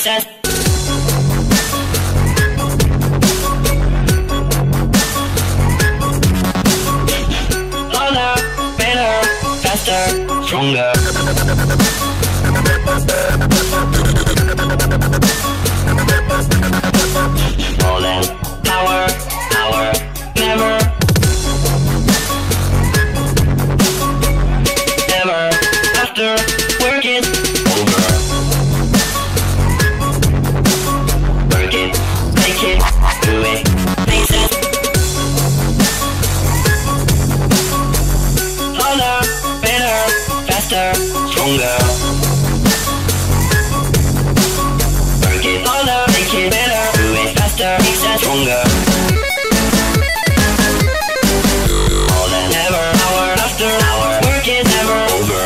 makes us harder, better, faster, stronger. More than power, power, never, never, after work is over. Work it, take it, do it, makes it harder, better, faster, stronger. Work it harder, make it better, do it faster, makes us stronger. More than ever, hour after hour, work is never over.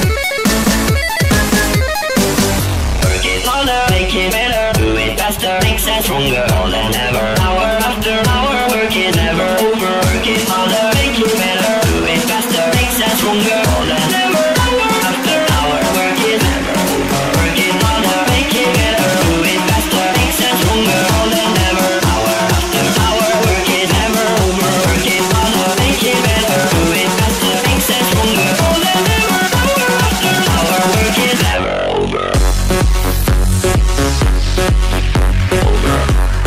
Work it harder, make it better, do it faster, makes us stronger. More than ever, hour after hour, work is never over. Work it harder, make it better, do it faster, makes us stronger. More than ever, hour after hour, work is never over. Work it harder, make it better, do it faster, makes us stronger. More than ever, hour after hour, work is never over. Work it harder, make it better, do it faster, makes us stronger. More than ever, hour after hour, work is never over. Over.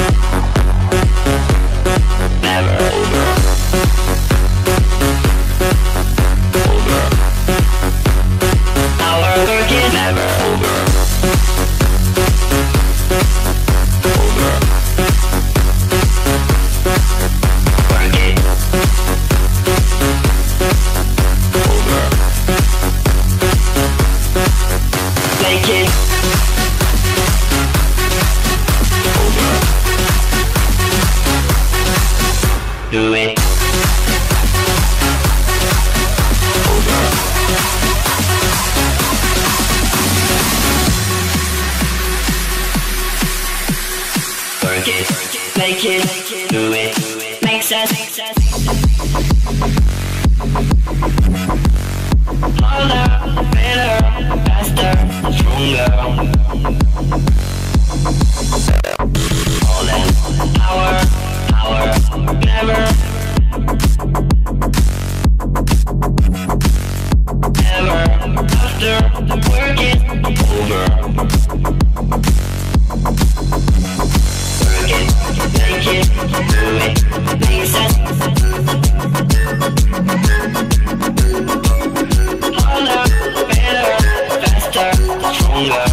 Never over. Over. Our work is never over. Over. Work it. Over. Make it. Over. Do it. Over. Work it, make it, do it, makes us harder, better, faster, stronger. More than power, power, never, never, after work is over. Work it, make it, do it, makes us harder, better, faster, stronger.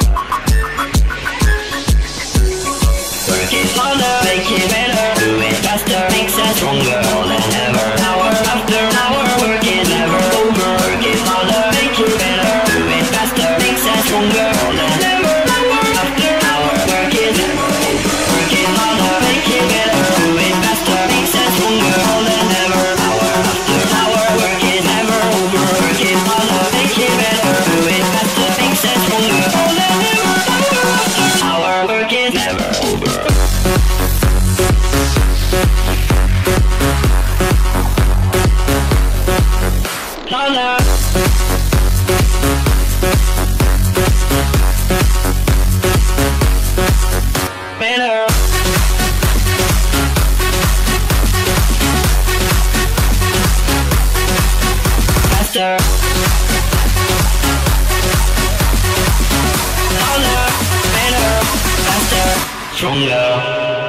Work it harder, make it better, do it faster, makes us stronger. More than ever, hour after hour, work is never over. Work it harder, make it better, do it faster, makes us stronger. More than ever, hour after hour, work is never over. Work it harder, make it better, do it faster, makes us stronger. More than ever, hour after hour, work is never over. Work it harder, make it better, do it faster, makes us stronger. More than ever, hour after hour, work is never over. Harder. Better. Faster. Harder. Better. Faster. Stronger.